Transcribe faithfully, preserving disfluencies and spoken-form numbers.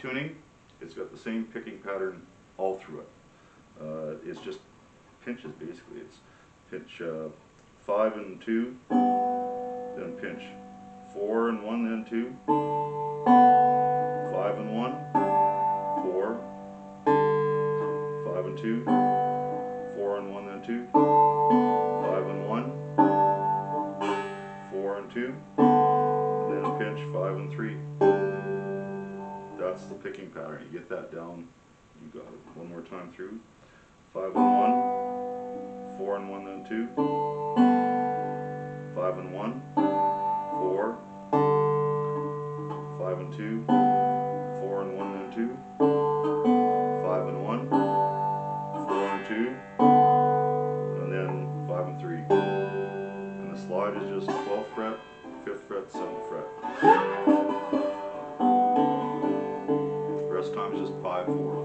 tuning, it's got the same picking pattern all through it. Uh, it's just pinches basically. It's pinch uh, five and two, then pinch four and one, then two, five and one, four, five and two, four and one, then two, five and one, four and two, and then pinch five and three. That's the picking pattern. You get that down, you got it. One more time through. Five and one, four and one, then two, five and one, four, five and two, four and one, then two, five and one, four and two, and then five and three. And the slide is just twelfth fret, fifth fret, seventh fret. Rest time is just five, four.